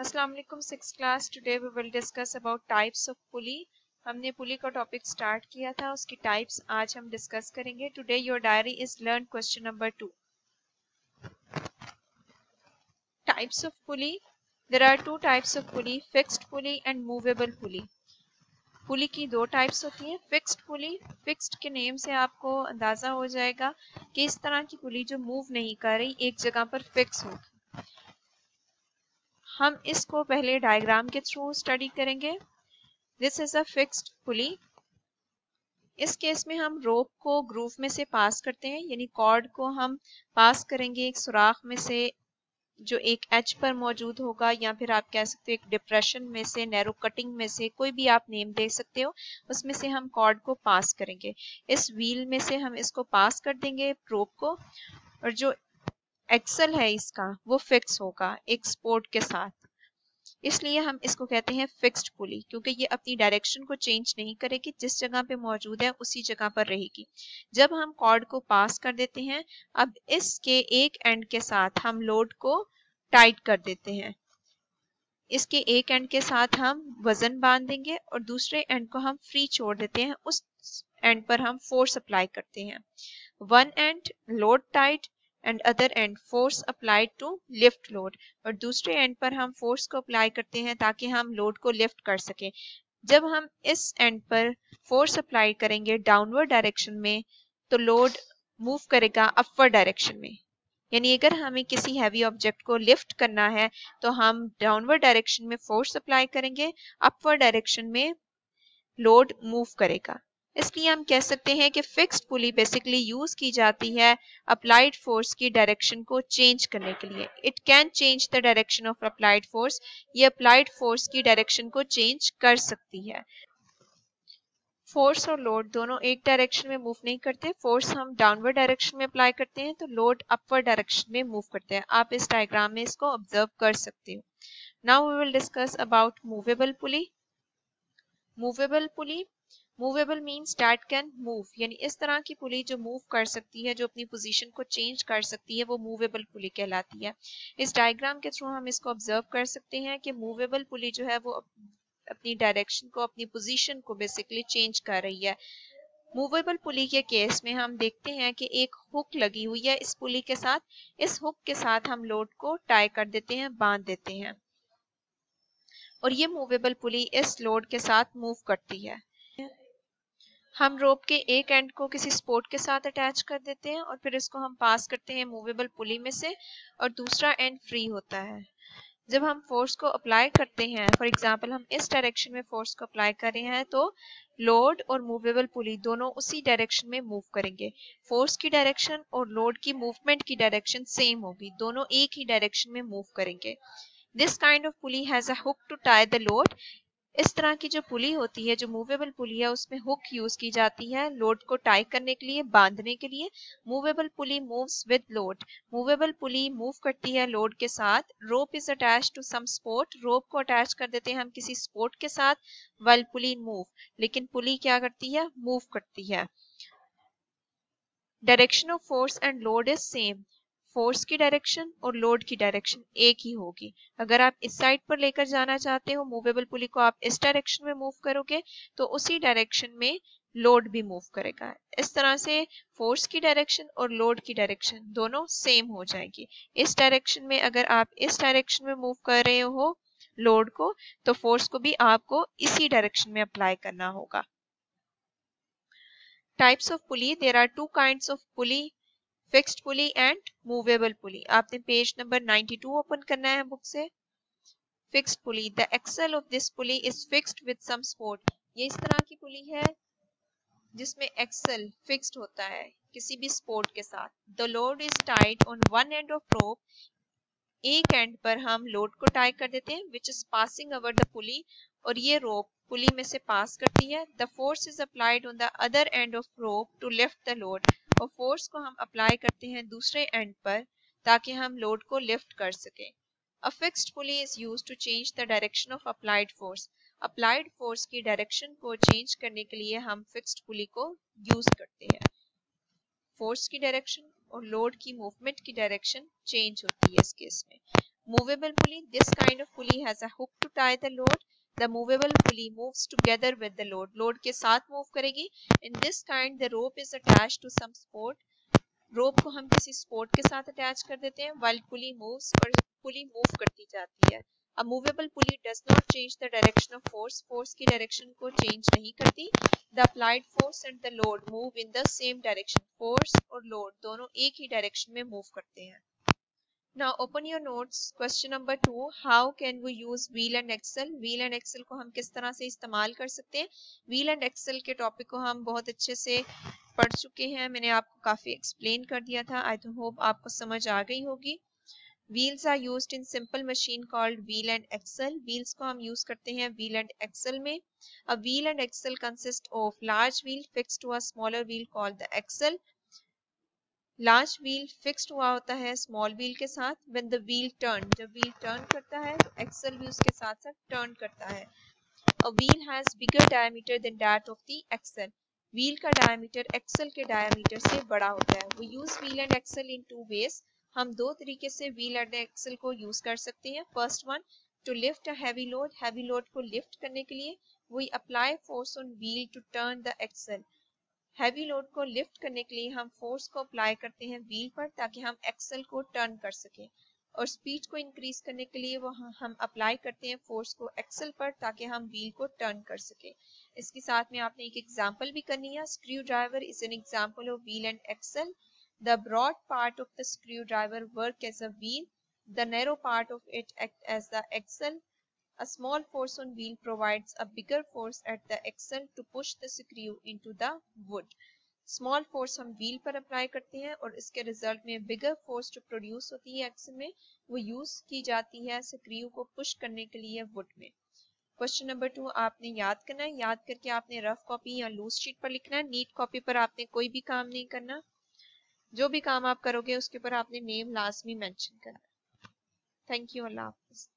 अस्सलाम वालेकुम six class. Today we will discuss about types of pulley. हमने pulley का टॉपिक स्टार्ट किया था, उसकी टाइप्स आज हम डिस्कस करेंगे। Today your diary is learn question number 2। Types of pulley. There are two types of pulley, fixed pulley and movable pulley. Pulley की दो टाइप्स होती हैं। फिक्स्ड पुली, फिक्स्ड के नेम से आपको अंदाजा हो जाएगा कि इस तरह की पुली जो मूव नहीं कर रही, एक जगह पर फिक्स होगी। हम इसको पहले डायग्राम के थ्रू स्टडी करेंगे। This is a fixed pulley. इस केस में हम रोप को ग्रूव में से पास करते हैं, यानी कॉर्ड को हम पास करेंगे एक सुराख में से जो एक एज पर मौजूद होगा, या फिर आप कह सकते हो एक डिप्रेशन में से, नैरो कटिंग में से, कोई भी आप नेम दे सकते हो। उसमें से हम कॉर्ड को पास करेंगे। इस व्हील में से हम इसको पास कर देंगे रोप को, और जो एक्सल है इसका वो फिक्स होगा एक सपोर्ट के साथ। इसलिए हम इसको कहते हैं फिक्स्ड पुली, क्योंकि ये अपनी डायरेक्शन को चेंज नहीं करेगी, जिस जगह पे मौजूद है उसी जगह पर रहेगी। जब हम कॉर्ड को पास कर देते हैं, अब इसके एक एंड के साथ हम लोड को टाइट कर देते हैं। इसके एक एंड के साथ हम वजन बांध देंगे और दूसरे एंड को हम फ्री छोड़ देते हैं। उस एंड पर हम फोर्स अप्लाई करते हैं। One end load tied end other end force applied to lift load, और दूसरे एंड पर हम फोर्स को अप्लाई करते हैं ताकि हम लोड को लिफ्ट कर सकें। जब हम इस एंड पर फोर्स अप्लाई करेंगे डाउनवर्ड डायरेक्शन में, तो लोड मूव करेगा अपवर्ड डायरेक्शन में। यानी अगर हमें किसी हैवी ऑब्जेक्ट को लिफ्ट करना है तो हम डाउनवर्ड डायरेक्शन में फोर्स अप्लाई करेंगे, अपवर्ड डायरेक्शन में लोड मूव करेगा। इसलिए हम कह सकते हैं कि फिक्स्ड पुली बेसिकली यूज की जाती है अप्लाइड फोर्स की डायरेक्शन को चेंज करने के लिए। It can change the direction of applied force. ये अप्लाइड फोर्स की डायरेक्शन को चेंज कर सकती है। फोर्स और लोड दोनों एक डायरेक्शन में मूव नहीं करते। फोर्स हम डाउनवर्ड डायरेक्शन में अप्लाई करते हैं, तो लोड अपवर्ड डायरेक्शन में मूव करते हैं। आप इस डायग्राम में इसको ऑब्जर्व कर सकते हो। Now we will discuss about movable pulley. Movable pulley, movable means that can move, यानी इस तरह की पुली जो मूव कर सकती है, जो अपनी पोजीशन को चेंज कर सकती है, वो मूवेबल पुली कहलाती है। इस डायग्राम के थ्रू हम इसको ऑब्जर्व कर सकते हैं कि मूवेबल पुली जो है वो अपनी डायरेक्शन को, अपनी पोजीशन को बेसिकली चेंज कर रही है। मूवेबल पुली के केस में हम देखते हैं कि एक हुक लगी हुई है इस पुली के साथ। इस हुक के साथ हम लोड को टाई कर देते हैं, बांध देते हैं, और ये मूवेबल पुली इस लोड के साथ मूव करती है। हम रोप के एक एंड को किसी सपोर्ट के साथ अटैच कर देते हैं और फिर इसको हम पास करते हैं मूवेबल पुली में से, और दूसरा एंड फ्री होता है। जब हम फोर्स को अप्लाई करते हैं, फॉर एग्जांपल हम इस डायरेक्शन में फोर्स को अप्लाई कर रहे हैं, तो लोड और मूवेबल पुली दोनों उसी डायरेक्शन में मूव करेंगे। फोर्स की डायरेक्शन और लोड की मूवमेंट की डायरेक्शन सेम होगी, दोनों एक ही डायरेक्शन में मूव करेंगे। This kind of pulley has a hook to tie the load. इस तरह की जो पुली होती है, जो मूवेबल पुली है, उसमें हुक यूज की जाती है लोड को टाई करने के लिए, बांधने के लिए। Movable pulley moves with load. Movable pulley move करती है लोड के साथ। Rope is attach to some support. Rope को अटैच कर देते हैं हम किसी सपोर्ट के साथ, व्हाइल पुली मूव। लेकिन पुली क्या करती है? मूव करती है। Direction of force and load is same. Force की डायरेक्शन और लोड की डायरेक्शन एक ही होगी। अगर आप इस साइड पर लेकर जाना चाहते हो मूवेबल पुली को, आप इस डायरेक्शन में मूव करोगे तो उसी डायरेक्शन में लोड भी मूव करेगा। इस तरह से फोर्स की डायरेक्शन और लोड की डायरेक्शन दोनों सेम हो जाएगी। इस डायरेक्शन में अगर आप इस डायरेक्शन में मूव कर रहे हो लोड को, तो फोर्स को भी आपको इसी डायरेक्शन में अप्लाई करना होगा। Types of pulley, there are two kinds of pulley, fixed pulley and movable pulley. आपने पेज नंबर 92 ओपन करना है बुक से। Fixed pulley, the axle of this pulley is fixed with some support. ये इस तरह की पुली है जिसमें एक्सल फिक्स्ड होता है किसी भी सपोर्ट के साथ। The load is tied on one end of rope. एक एंड पर हम लोड को टाई कर देते हैं, which is passing over the pulley, और ये रोप पुली में से पास करती है। The force is applied on the other end of rope to lift the load, और फोर्स को हम अप्लाई करते हैं दूसरे एंड पर ताकि हम लोड को लिफ्ट कर सकें। A fixed pulley is used to change the direction of applied force. Applied force की डायरेक्शन को चेंज करने के लिए हम फिक्स्ड पुली को यूज करते हैं। फोर्स की डायरेक्शन और लोड की मूवमेंट की डायरेक्शन चेंज होती है इस केस में। Movable pulley, this kind of pulley has a hook to tie the load. The movable pulley moves together with the load. Load के साथ move करेगी. In this kind, the rope is attached to some support. रोप को हम किसी support के साथ attach कर देते हैं while pulley moves, और पुली मूव करती जाती है. A movable pulley does not change the direction of force. Force की डायरेक्शन को चेंज नहीं करती. The applied force and the load move in the same direction. Force और load दोनों एक ही डायरेक्शन में मूव करते हैं. Now open your notes. Question number 2. How can we use wheel and axle? Wheel and axle को हम किस तरह से इस्तेमाल कर सकते हैं? Wheel and axle के टॉपिक को हम बहुत अच्छे से पढ़ चुके हैं. मैंने आपको काफी एक्सप्लेन कर दिया था. I hope आपको समझ आ गई होगी. Wheels are used in simple machine called wheel and axle. Wheels को हम use करते हैं wheel and axle में. A wheel and axle consist of large wheel fixed to a smaller wheel called the axle. Large wheel fixed हुआ होता है small wheel के साथ. व्हेन द व्हील टर्न, जब व्हील टर्न करता है तो एक्सल भी उसके साथ साथ टर्न करता है. A wheel has bigger diameter than that of the axle. Wheel का डायमीटर एक्सल के डायमीटर से बड़ा होता है. We use wheel and axle in two ways. हम दो तरीके से व्हील एंड एक्सल को यूज कर सकते हैं. First one, to lift a heavy load. Heavy load को लिफ्ट करने के लिए we apply force on wheel to turn the axle. Heavy load को लिफ्ट करने के लिए हम फोर्स को अप्लाई करते हैं व्हील पर ताकि हम एक्सल को टर्न कर सकें. और स्पीड को इंक्रीज करने के लिए वो हम अप्लाई करते हैं फोर्स को एक्सल पर ताकि हम व्हील को टर्न कर सकें. इसके साथ में आपने एक एग्जांपल भी करनी है. Screwdriver is an example of wheel and axle. The broad part of the screwdriver work as a wheel. The narrow part of it act as the axle. A small force on wheel provides a bigger force at the axle to push the screw into the wood. Small force हम wheel पर apply करते हैं और इसके result में bigger force जो produce होती है एक्सल में वो यूज की जाती है स्क्रू को पुश करने के लिए वुड में. क्वेश्चन नंबर 2 आपने याद करना है. याद करके आपने रफ कॉपी या लूज शीट पर लिखना है. नीट कॉपी पर आपने कोई भी काम नहीं करना. जो भी काम आप करोगे उसके ऊपर आपने नेम लाजमी मेंशन करना है. Thank you. अल्लाह हाफिज.